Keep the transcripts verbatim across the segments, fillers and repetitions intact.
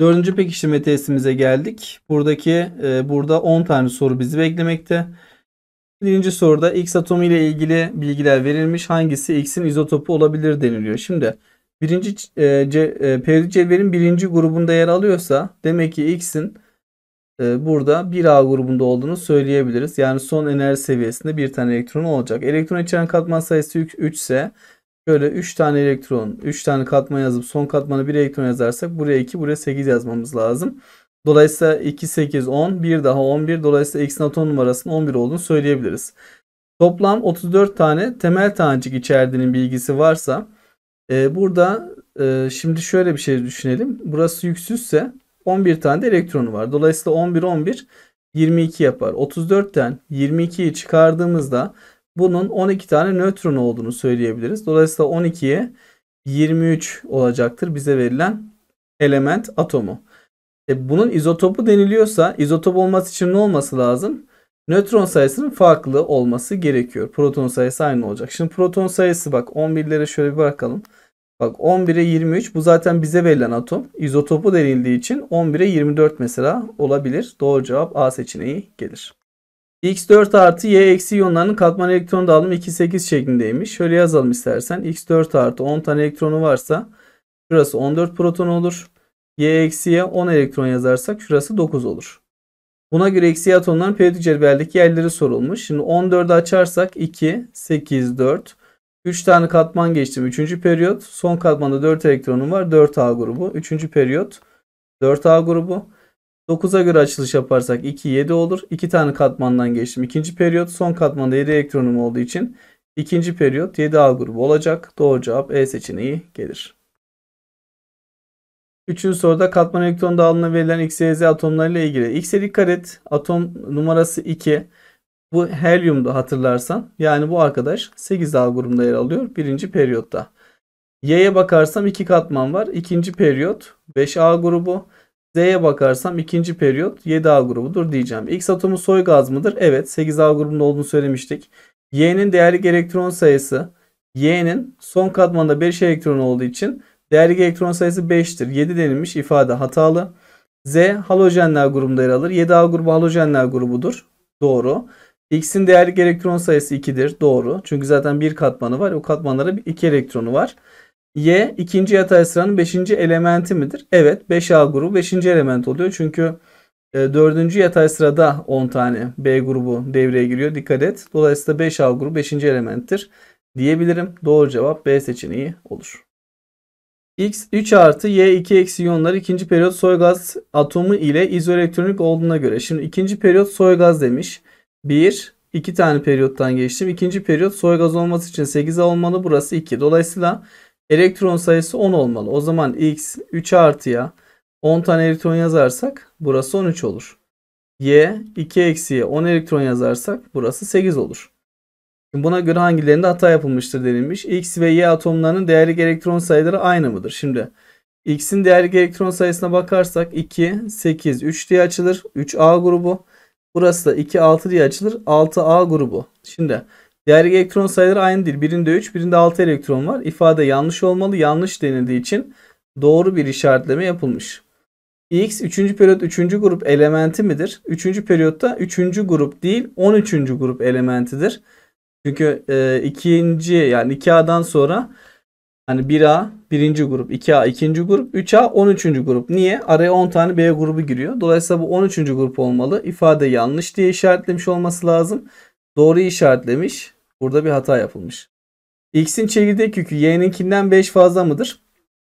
Dördüncü pekiştirme testimize geldik. Buradaki e, burada on tane soru bizi beklemekte. Birinci soruda X atomu ile ilgili bilgiler verilmiş. Hangisi X'in izotopu olabilir deniliyor. Şimdi birinci e, ce, e, periyodik cetvelin birinci grubunda yer alıyorsa demek ki X'in e, burada bir A grubunda olduğunu söyleyebiliriz. Yani son enerji seviyesinde bir tane elektron olacak. Elektron içeren katman sayısı üç ise şöyle üç tane elektron, üç tane katman yazıp son katmana bir elektron yazarsak buraya iki, buraya sekiz yazmamız lazım. Dolayısıyla iki, sekiz, on, bir daha on bir. Dolayısıyla X'in atom numarasının on bir olduğunu söyleyebiliriz. Toplam otuz dört tane temel tanecik içerdiğinin bilgisi varsa e, burada e, şimdi şöyle bir şey düşünelim. Burası yüksüzse on bir tane de elektronu var. Dolayısıyla on bir, on bir, yirmi iki yapar. otuz dörtten yirmi ikiyi çıkardığımızda bunun on iki tane nötron olduğunu söyleyebiliriz. Dolayısıyla on ikiye yirmi üç olacaktır bize verilen element atomu. E bunun izotopu deniliyorsa izotop olması için ne olması lazım? Nötron sayısının farklı olması gerekiyor. Proton sayısı aynı olacak. Şimdi proton sayısı bak on birlere şöyle bir bakalım. Bak on bire yirmi üç bu zaten bize verilen atom. İzotopu denildiği için on bire yirmi dört mesela olabilir. Doğru cevap A seçeneği gelir. X dört artı Y eksi iyonlarının katman elektron dağılımı iki, sekiz şeklindeymiş. Şöyle yazalım istersen. X dört artı on tane elektronu varsa şurası on dört proton olur. Y eksiye on elektron yazarsak şurası dokuz olur. Buna göre eksi atomların periyodik cetveldeki yerleri sorulmuş. Şimdi on dördü açarsak iki, sekiz, dört. üç tane katman geçtim. üçüncü periyot. Son katmanda dört elektronum var. dört A grubu. üçüncü periyot. dört A grubu. dokuza göre açılış yaparsak iki, yedi olur. iki tane katmandan geçtim. ikinci periyot. Son katmanda yedi elektronum olduğu için ikinci periyot yedi A grubu olacak. Doğru cevap E seçeneği gelir. Üçüncü soruda katman elektron dağılımına verilen X, Y, Z atomlarıyla ilgili. X'e dikkat et. Atom numarası iki. Bu helyumdu hatırlarsan. Yani bu arkadaş sekiz A grubunda yer alıyor. Birinci periyotta. Y'ye bakarsam iki katman var. İkinci periyot beş A grubu. Z'ye bakarsam ikinci periyot yedi A grubudur diyeceğim. X atomu soy gaz mıdır? Evet. sekiz A grubunda olduğunu söylemiştik. Y'nin değerli elektron sayısı. Y'nin son katmanda beş elektron olduğu için değerli elektron sayısı beştir. yedi denilmiş, ifade hatalı. Z halojenler grubunda yer alır. yedi A grubu halojenler grubudur. Doğru. X'in değerli elektron sayısı ikidir. Doğru. Çünkü zaten bir katmanı var. O katmanlara iki elektronu var. Y ikinci yatay sıranın beşinci elementi midir? Evet. beş A grubu beşinci element oluyor. Çünkü dördüncü yatay sırada on tane B grubu devreye giriyor. Dikkat et. Dolayısıyla beş A grubu beşinci elementtir diyebilirim. Doğru cevap B seçeneği olur. X üç artı Y iki eksi iyonları ikinci periyot soy gaz atomu ile izoelektronik olduğuna göre. Şimdi ikinci periyot soy gaz demiş. bir, iki tane periyottan geçtim. İkinci periyot soy gaz olması için sekiz A olmalı. Burası iki. Dolayısıyla elektron sayısı on olmalı. O zaman X üç artıya on tane elektron yazarsak burası on üç olur. Y iki eksiye on elektron yazarsak burası sekiz olur. Buna göre hangilerinde hata yapılmıştır denilmiş. X ve Y atomlarının değerli elektron sayıları aynı mıdır? Şimdi X'in değerli elektron sayısına bakarsak iki, sekiz, üç diye açılır. üç A grubu. Burası da iki, altı diye açılır. altı A grubu. Şimdi değerli elektron sayıları aynı değil. Birinde üç, birinde altı elektron var. İfade yanlış olmalı. Yanlış denildiği için doğru bir işaretleme yapılmış. X üçüncü periyot üçüncü grup elementi midir? üçüncü periyotta üçüncü grup değil on üçüncü grup elementidir. Çünkü e, ikinci yani iki A'dan sonra hani bir A birinci grup, iki A ikinci grup, üç A on üçüncü grup. Niye? Araya on tane B grubu giriyor. Dolayısıyla bu on üçüncü grup olmalı. İfade yanlış diye işaretlemiş olması lazım. Doğru işaretlemiş. Burada bir hata yapılmış. X'in çekirdek yükü Y'ninkinden beş fazla mıdır?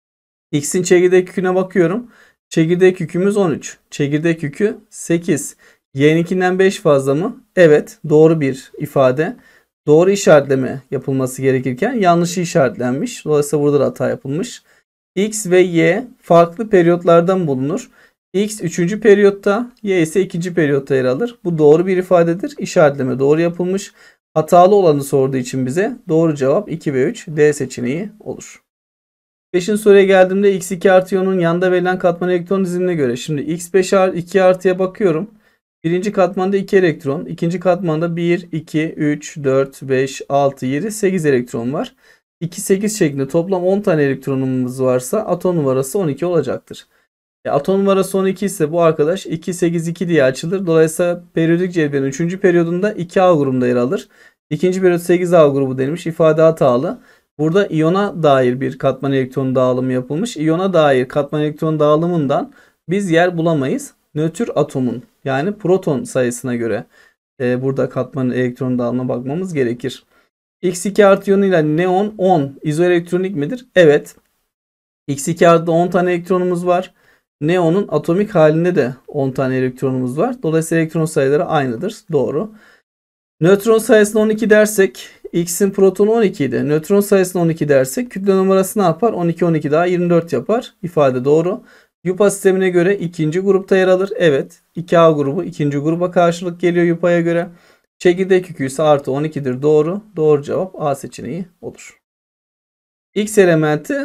X'in çekirdek yüküne bakıyorum. Çekirdek yükümüz on üç. Çekirdek yükü sekiz. Y'ninkinden beş fazla mı? Evet. Doğru bir ifade. Doğru işaretleme yapılması gerekirken yanlış işaretlenmiş. Dolayısıyla burada da hata yapılmış. X ve Y farklı periyotlardan bulunur. X üçüncü periyotta, Y ise ikinci periyotta yer alır. Bu doğru bir ifadedir. İşaretleme doğru yapılmış. Hatalı olanı sorduğu için bize doğru cevap iki ve üç D seçeneği olur. beşinci soruya geldiğimde X iki artı iyonun yanında verilen katman elektron dizimine göre. Şimdi X beş iki artıya bakıyorum. Birinci katmanda iki elektron. İkinci katmanda bir, iki, üç, dört, beş, altı, yedi, sekiz elektron var. iki, sekiz şeklinde toplam on tane elektronumuz varsa atom numarası on iki olacaktır. E, atom numarası on iki ise bu arkadaş iki sekiz iki diye açılır. Dolayısıyla periyodik cetvelin üçüncü periyodunda iki A grubunda yer alır. ikinci periyot sekiz A grubu denilmiş. İfade hatalı. Burada iyona dair bir katman elektron dağılımı yapılmış. İyona dair katman elektron dağılımından biz yer bulamayız. Nötr atomun yani proton sayısına göre e, burada katman elektron dağılımına bakmamız gerekir. X iki artı iyonuyla neon on izoelektronik midir? Evet. X iki artı on tane elektronumuz var. Neonun atomik halinde de on tane elektronumuz var. Dolayısıyla elektron sayıları aynıdır. Doğru. Nötron sayısını on iki dersek X'in protonu on iki idi. Nötron sayısını on iki dersek kütle numarası ne yapar? on iki on iki daha yirmi dört yapar. İfade doğru. Yupa sistemine göre ikinci grupta yer alır. Evet. iki A grubu ikinci gruba karşılık geliyor Yupa'ya göre. Çekirdek yükü ise artı on ikidir. Doğru. Doğru cevap A seçeneği olur. X elementi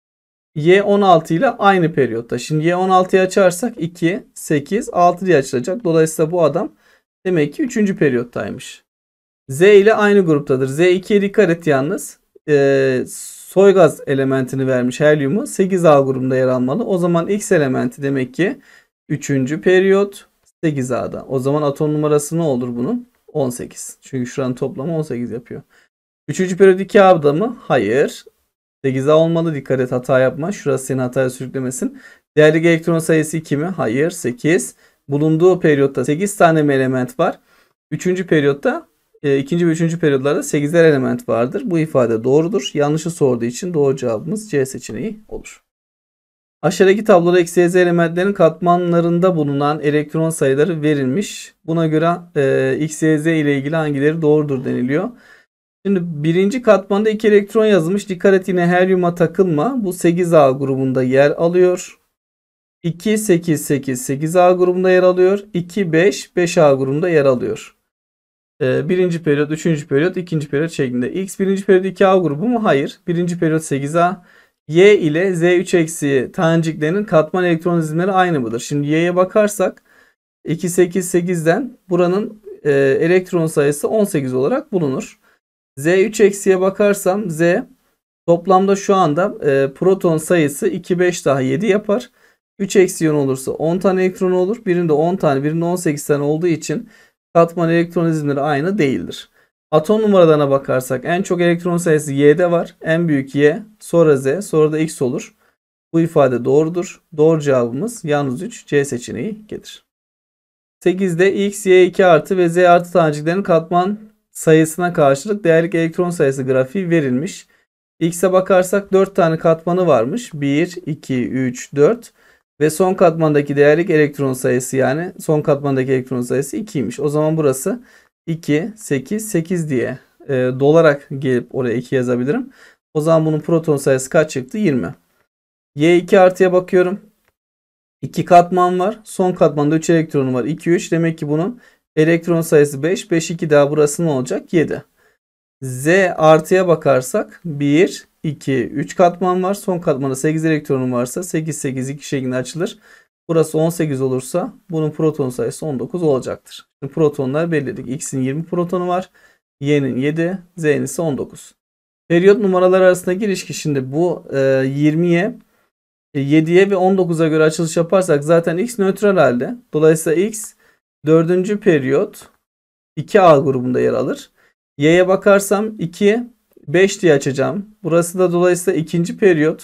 Y on altı ile aynı periyotta. Şimdi Y on altıyı açarsak iki, sekiz, altı diye açılacak. Dolayısıyla bu adam demek ki üçüncü periyottaymış. Z ile aynı gruptadır. Z ikiye dikkat et yalnız. Ee, soy gaz elementini vermiş helyumu. sekiz A grubunda yer almalı. O zaman X elementi demek ki üçüncü periyot sekiz A'da. O zaman atom numarası ne olur bunun? on sekiz. Çünkü şuranın toplamı on sekiz yapıyor. üçüncü periyot iki A'da mı? Hayır. sekiz A olmalı. Dikkat et, hata yapma. Şurası seni hataya sürüklemesin. Değerli elektron sayısı iki mi? Hayır. sekiz. Bulunduğu periyotta sekiz tane mi element var? üçüncü periyotta e, ikinci ve üçüncü periyodlarda sekizler element vardır. Bu ifade doğrudur. Yanlışı sorduğu için doğru cevabımız C seçeneği olur. Aşağıdaki tabloda X, Y, Z elementlerin katmanlarında bulunan elektron sayıları verilmiş. Buna göre e, X, Y, Z ile ilgili hangileri doğrudur deniliyor. Şimdi birinci katmanda iki elektron yazılmış. Dikkat et, yine helyuma takılma. Bu sekiz A grubunda yer alıyor. iki, sekiz, sekiz, sekiz A grubunda yer alıyor. iki, beş, beş A grubunda yer alıyor. Ee, birinci periyot, üçüncü periyot, ikinci periyot şeklinde. X birinci periyot iki A grubu mu? Hayır. Birinci periyot sekiz A. Y ile Z üç eksi taneciklerinin katman elektron dizimleri aynı mıdır? Şimdi Y'ye bakarsak iki, sekiz, sekizden buranın e, elektron sayısı on sekiz olarak bulunur. Z üç eksiye bakarsam Z toplamda şu anda e, proton sayısı iki, beş daha yedi yapar. üç eksi iyon olursa on tane elektron olur. Birinde on tane, birinde on sekiz tane olduğu için katman elektron dizimleri aynı değildir. Atom numaralarına bakarsak en çok elektron sayısı Y'de var. En büyük Y, sonra Z, sonra da X olur. Bu ifade doğrudur. Doğru cevabımız yalnız üç, C seçeneği gelir. sekizde X, Y iki artı ve Z artı taneciklerin katman sayısına karşılık değerlik elektron sayısı grafiği verilmiş. X'e bakarsak dört tane katmanı varmış. bir, iki, üç, dört ve son katmandaki değerlik elektron sayısı, yani son katmandaki elektron sayısı ikiymiş. O zaman burası iki, sekiz, sekiz diye e, dolarak gelip oraya iki yazabilirim. O zaman bunun proton sayısı kaç çıktı? yirmi. Y iki artıya bakıyorum. iki katman var. Son katmanda üç elektronu var. iki, üç. Demek ki bunun elektron sayısı beş. beş, iki daha burası ne olacak? yedi. Z artıya bakarsak bir, iki, üç katman var. Son katmanda sekiz elektronun varsa sekiz, sekiz, iki şeklinde açılır. Burası on sekiz olursa bunun proton sayısı on dokuz olacaktır. Şimdi protonlar belirledik. X'in yirmi protonu var. Y'nin yedi, Z'nin ise on dokuz. Periyot numaraları arasındaki ilişki, şimdi bu e, yirmiye, yediye ve on dokuza göre açılış yaparsak zaten X nötral halde. Dolayısıyla X dördüncü periyot iki A grubunda yer alır. Y'ye bakarsam iki, beş diye açacağım. Burası da dolayısıyla ikinci periyot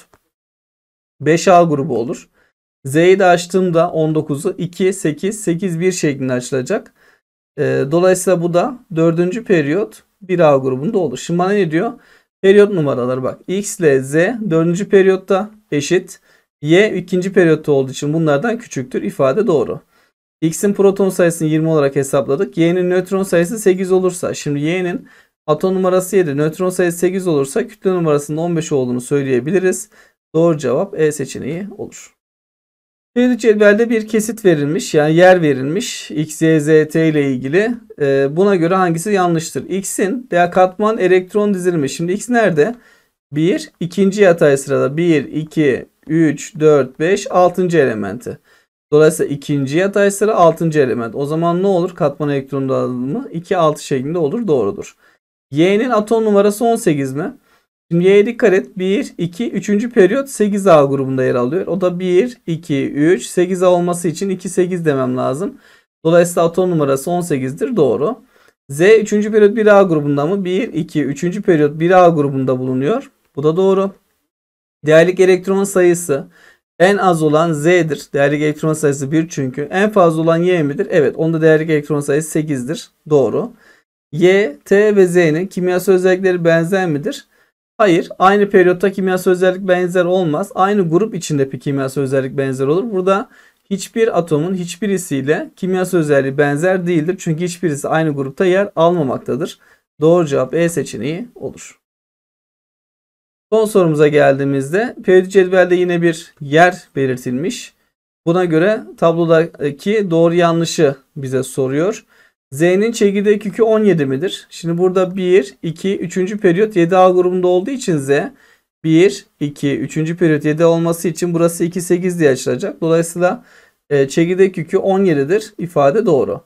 beş A grubu olur. Z'yi de açtığımda on dokuzu iki, sekiz, sekiz, bir şeklinde açılacak. Dolayısıyla bu da dördüncü periyot bir A grubunda olur. Şimdi bana ne diyor? Periyot numaraları bak. X ile Z dördüncü periyotta eşit. Y ikinci periyotta olduğu için bunlardan küçüktür. İfade doğru. X'in proton sayısını yirmi olarak hesapladık. Y'nin nötron sayısı sekiz olursa, şimdi Y'nin atom numarası yedi, nötron sayısı sekiz olursa kütle numarasının on beş olduğunu söyleyebiliriz. Doğru cevap E seçeneği olur. Periyodik cetvelde bir kesit verilmiş, yani yer verilmiş X, Y, Z, T ile ilgili. Ee, buna göre hangisi yanlıştır? X'in veya katman elektron dizilimi. Şimdi X nerede? bir, ikinci yatay sırada bir, iki, üç, dört, beş, altıncı elementi. Dolayısıyla ikinci yatay sıra altıncı element. O zaman ne olur? Katman elektron dağılımı iki, altı şeklinde olur. Doğrudur. Y'nin atom numarası on sekiz mi? Şimdi Y'ye dikkat et. bir, iki, üçüncü periyot sekiz A grubunda yer alıyor. O da bir, iki, üç, sekiz A olması için iki, sekiz demem lazım. Dolayısıyla atom numarası on sekizdir. Doğru. Z üçüncü periyot bir A grubunda mı? bir, iki, üçüncü periyot bir A grubunda bulunuyor. Bu da doğru. Değerlik elektron sayısı en az olan Z'dir. Değerlik elektron sayısı bir çünkü. En fazla olan Y midir? Evet. Onda değerlik elektron sayısı sekizdir. Doğru. Y, T ve Z'nin kimyasal özellikleri benzer midir? Hayır. Aynı periyotta kimyasal özellik benzer olmaz. Aynı grup içinde bir kimyasal özellik benzer olur. Burada hiçbir atomun hiçbirisiyle kimyasal özelliği benzer değildir. Çünkü hiçbirisi aynı grupta yer almamaktadır. Doğru cevap E seçeneği olur. Son sorumuza geldiğimizde periyodik cetvelde yine bir yer belirtilmiş. Buna göre tablodaki doğru yanlışı bize soruyor. Z'nin çekirdek yükü on yedi midir? Şimdi burada bir, iki, üçüncü periyot yedi A grubunda olduğu için Z bir, iki, üçüncü periyot yedi olması için burası iki, sekiz diye açılacak. Dolayısıyla e, çekirdek yükü on yedidir. İfade doğru.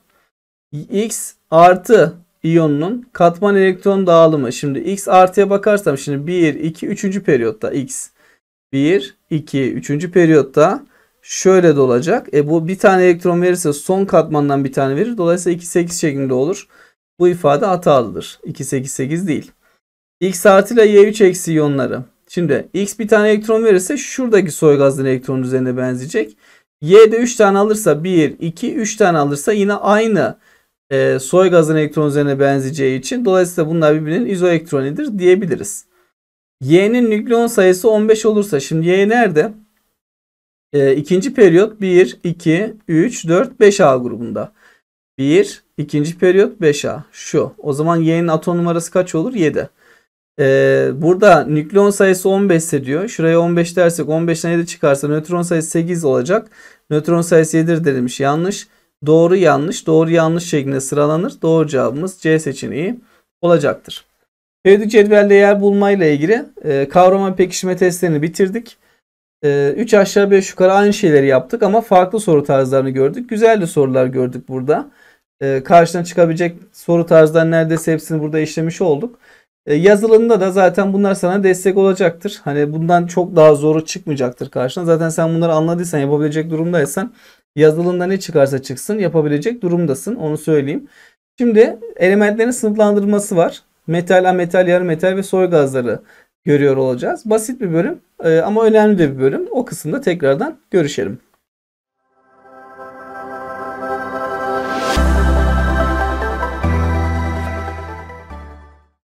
X artı iyonunun katman elektron dağılımı. Şimdi X artıya bakarsam şimdi bir, iki, üçüncü periyotta X. bir, iki, üçüncü periyotta şöyle de olacak. E bu bir tane elektron verirse son katmandan bir tane verir. Dolayısıyla iki, sekiz şeklinde olur. Bu ifade hatalıdır. iki, sekiz, sekiz değil. X artı ile Y üç eksi iyonları. Şimdi X bir tane elektron verirse şuradaki soy gazlı elektron üzerine benzeyecek. Y de üç tane alırsa bir, iki, üç tane alırsa yine aynı e, soy gazın elektron üzerine benzeyeceği için dolayısıyla bunlar birbirinin izoelektronidir diyebiliriz. Y'nin nükleon sayısı on beş olursa şimdi Y nerede? E, ikinci periyot bir, iki, üç, dört, beş A grubunda. bir, ikinci periyot beş A. Şu. O zaman Y'nin atom numarası kaç olur? yedi. Ee, burada nükleon sayısı on beş ise diyor. Şuraya on beş dersek on beşten yedi çıkarsa nötron sayısı sekiz olacak. Nötron sayısı yedidir denilmiş. Yanlış. Doğru yanlış. Doğru yanlış şeklinde sıralanır. Doğru cevabımız C seçeneği olacaktır. Periyodik cetvelde yer bulma ile ilgili e, kavrama pekişme testlerini bitirdik. üç aşağı beş yukarı aynı şeyleri yaptık ama farklı soru tarzlarını gördük. Güzel de sorular gördük burada. E, karşına çıkabilecek soru tarzlarının neredeyse hepsini burada işlemiş olduk. E, yazılımda da zaten bunlar sana destek olacaktır. Hani bundan çok daha zoru çıkmayacaktır karşına. Zaten sen bunları anladıysan, yapabilecek durumdaysan yazılımda ne çıkarsa çıksın yapabilecek durumdasın. Onu söyleyeyim. Şimdi elementlerin sınıflandırılması var. Metal, ametal, yarı metal ve soy gazları görüyor olacağız. Basit bir bölüm ama önemli de bir bölüm. O kısımda tekrardan görüşelim.